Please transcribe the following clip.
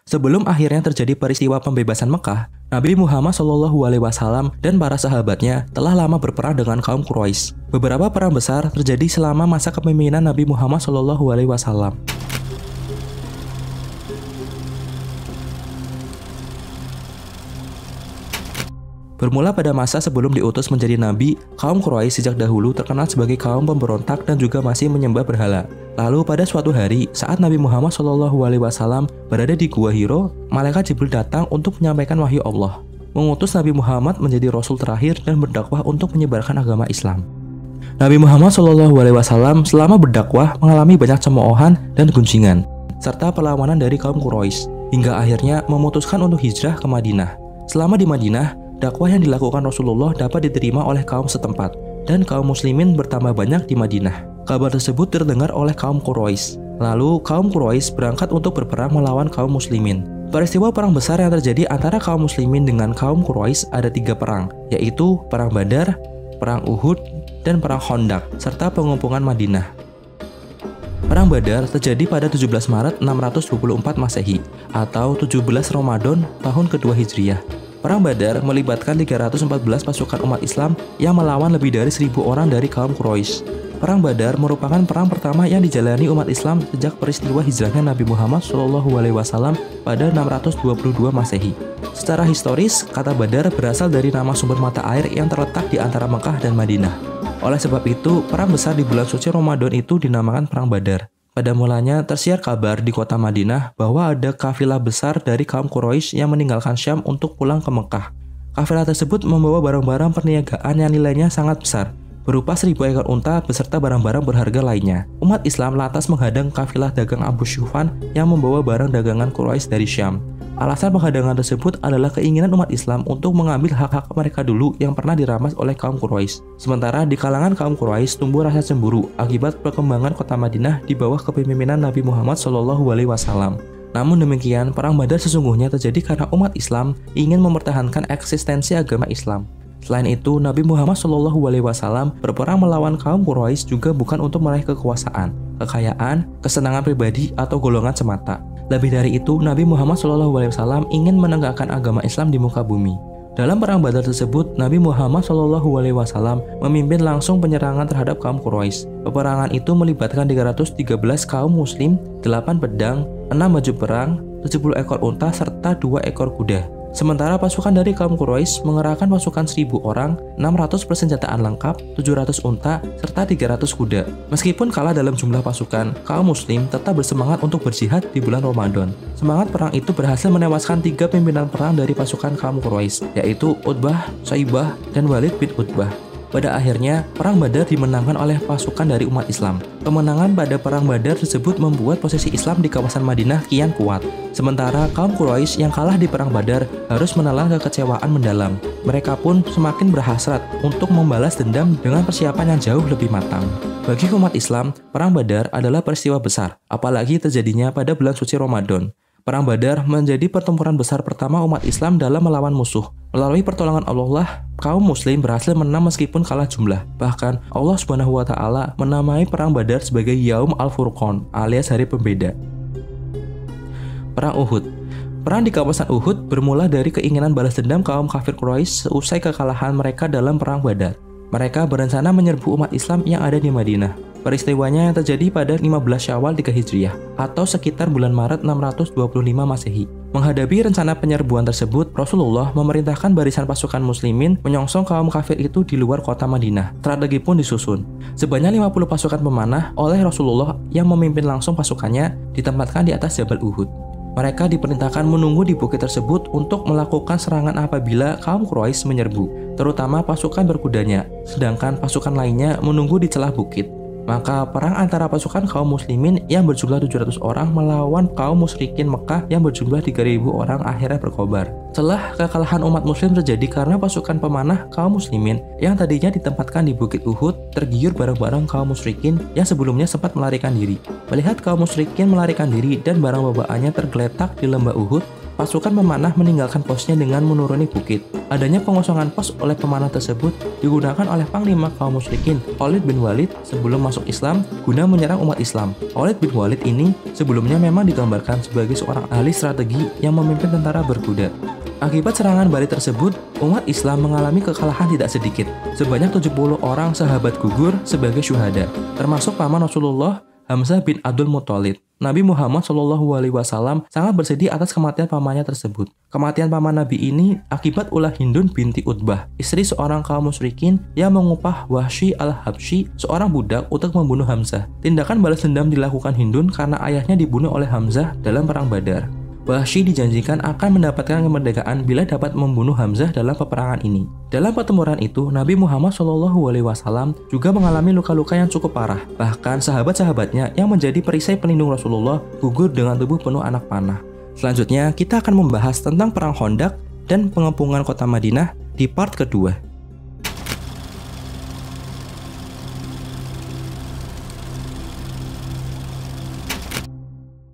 Sebelum akhirnya terjadi peristiwa pembebasan Mekah, Nabi Muhammad SAW dan para sahabatnya telah lama berperang dengan kaum Quraisy. Beberapa perang besar terjadi selama masa kepemimpinan Nabi Muhammad SAW. Bermula pada masa sebelum diutus menjadi nabi, kaum Quraisy sejak dahulu terkenal sebagai kaum pemberontak dan juga masih menyembah berhala. Lalu pada suatu hari, saat Nabi Muhammad SAW berada di Gua Hiro, malaikat Jibril datang untuk menyampaikan wahyu Allah, mengutus Nabi Muhammad menjadi rasul terakhir dan berdakwah untuk menyebarkan agama Islam. Nabi Muhammad SAW selama berdakwah mengalami banyak cemoohan dan gunjingan, serta perlawanan dari kaum Quraisy, hingga akhirnya memutuskan untuk hijrah ke Madinah. Selama di Madinah, dakwah yang dilakukan Rasulullah dapat diterima oleh kaum setempat, dan kaum muslimin bertambah banyak di Madinah. Kabar tersebut terdengar oleh kaum Quraisy. Lalu kaum Quraisy berangkat untuk berperang melawan kaum muslimin. Peristiwa perang besar yang terjadi antara kaum muslimin dengan kaum Quraisy ada 3 perang, yaitu Perang Badar, Perang Uhud, dan Perang Khandaq, serta pengepungan Madinah. Perang Badar terjadi pada 17 Maret 624 Masehi atau 17 Ramadan tahun kedua Hijriah. Perang Badar melibatkan 314 pasukan umat Islam yang melawan lebih dari 1.000 orang dari kaum Quraisy. Perang Badar merupakan perang pertama yang dijalani umat Islam sejak peristiwa hijrahnya Nabi Muhammad SAW pada 622 Masehi. Secara historis, kata Badar berasal dari nama sumber mata air yang terletak di antara Mekah dan Madinah. Oleh sebab itu, perang besar di bulan suci Ramadan itu dinamakan Perang Badar. Pada mulanya tersiar kabar di kota Madinah bahwa ada kafilah besar dari kaum Quraisy yang meninggalkan Syam untuk pulang ke Mekah. Kafilah tersebut membawa barang-barang perniagaan yang nilainya sangat besar, berupa 1.000 ekor unta beserta barang-barang berharga lainnya. Umat Islam lantas menghadang kafilah dagang Abu Syufan yang membawa barang dagangan Quraisy dari Syam. Alasan penghadangan tersebut adalah keinginan umat Islam untuk mengambil hak-hak mereka dulu yang pernah dirampas oleh kaum Quraisy. Sementara di kalangan kaum Quraisy tumbuh rasa cemburu akibat perkembangan kota Madinah di bawah kepemimpinan Nabi Muhammad SAW. Namun demikian, Perang Badar sesungguhnya terjadi karena umat Islam ingin mempertahankan eksistensi agama Islam. Selain itu, Nabi Muhammad SAW berperang melawan kaum Quraisy juga bukan untuk meraih kekuasaan, kekayaan, kesenangan pribadi, atau golongan semata. Lebih dari itu, Nabi Muhammad SAW ingin menegakkan agama Islam di muka bumi. Dalam Perang Badar tersebut, Nabi Muhammad SAW memimpin langsung penyerangan terhadap kaum Quraisy. Peperangan itu melibatkan 313 kaum muslim, 8 pedang, 6 baju perang, 70 ekor unta, serta 2 ekor kuda. Sementara pasukan dari kaum Quraisy mengerahkan pasukan 1.000 orang, 600 persenjataan lengkap, 700 unta, serta 300 kuda. Meskipun kalah dalam jumlah pasukan, kaum muslim tetap bersemangat untuk berjihad di bulan Ramadan. Semangat perang itu berhasil menewaskan 3 pimpinan perang dari pasukan kaum Quraisy, yaitu Utbah, Syaibah, dan Walid bin Utbah. Pada akhirnya, Perang Badar dimenangkan oleh pasukan dari umat Islam. Kemenangan pada Perang Badar tersebut membuat posisi Islam di kawasan Madinah kian kuat. Sementara kaum Quraisy yang kalah di Perang Badar harus menelan kekecewaan mendalam. Mereka pun semakin berhasrat untuk membalas dendam dengan persiapan yang jauh lebih matang. Bagi umat Islam, Perang Badar adalah peristiwa besar, apalagi terjadinya pada bulan suci Ramadan. Perang Badar menjadi pertempuran besar pertama umat Islam dalam melawan musuh. Melalui pertolongan Allah, kaum muslim berhasil menang meskipun kalah jumlah. Bahkan Allah SWT menamai Perang Badar sebagai Yaum Al-Furqan alias hari pembeda. Perang Uhud. Perang di kawasan Uhud bermula dari keinginan balas dendam kaum kafir Quraisy seusai kekalahan mereka dalam Perang Badar. Mereka berencana menyerbu umat Islam yang ada di Madinah. Peristiwanya yang terjadi pada 15 Syawal 3 Hijriah atau sekitar bulan Maret 625 Masehi. Menghadapi rencana penyerbuan tersebut, Rasulullah memerintahkan barisan pasukan muslimin menyongsong kaum kafir itu di luar kota Madinah. Strategi pun disusun. Sebanyak 50 pasukan pemanah oleh Rasulullah yang memimpin langsung pasukannya ditempatkan di atas Jabal Uhud. Mereka diperintahkan menunggu di bukit tersebut untuk melakukan serangan apabila kaum Quraisy menyerbu, terutama pasukan berkudanya, sedangkan pasukan lainnya menunggu di celah bukit. Maka perang antara pasukan kaum muslimin yang berjumlah 700 orang melawan kaum musyrikin Mekah yang berjumlah 3.000 orang akhirnya berkobar. Setelah kekalahan umat muslim terjadi karena pasukan pemanah kaum muslimin yang tadinya ditempatkan di Bukit Uhud tergiur barang-barang kaum musyrikin yang sebelumnya sempat melarikan diri. Melihat kaum musyrikin melarikan diri dan barang bawaannya tergeletak di lembah Uhud, pasukan pemanah meninggalkan posnya dengan menuruni bukit. Adanya pengosongan pos oleh pemanah tersebut digunakan oleh panglima kaum musyrikin Khalid bin Walid sebelum masuk Islam guna menyerang umat Islam. Khalid bin Walid ini sebelumnya memang digambarkan sebagai seorang ahli strategi yang memimpin tentara berkuda. Akibat serangan balik tersebut, umat Islam mengalami kekalahan tidak sedikit. Sebanyak 70 orang sahabat gugur sebagai syuhada, termasuk paman Rasulullah Hamzah bin Abdul Muthalib. Nabi Muhammad SAW sangat bersedih atas kematian pamannya tersebut. Kematian paman Nabi ini akibat ulah Hindun binti Utbah, istri seorang kaum musyrikin yang mengupah Wahsy al-Habsyi, seorang budak, untuk membunuh Hamzah. Tindakan balas dendam dilakukan Hindun karena ayahnya dibunuh oleh Hamzah dalam perang Badar. Wahsy dijanjikan akan mendapatkan kemerdekaan bila dapat membunuh Hamzah dalam peperangan ini. Dalam pertempuran itu, Nabi Muhammad SAW juga mengalami luka-luka yang cukup parah. Bahkan sahabat-sahabatnya yang menjadi perisai pelindung Rasulullah gugur dengan tubuh penuh anak panah. Selanjutnya, kita akan membahas tentang Perang Khandaq dan pengepungan kota Madinah di part kedua.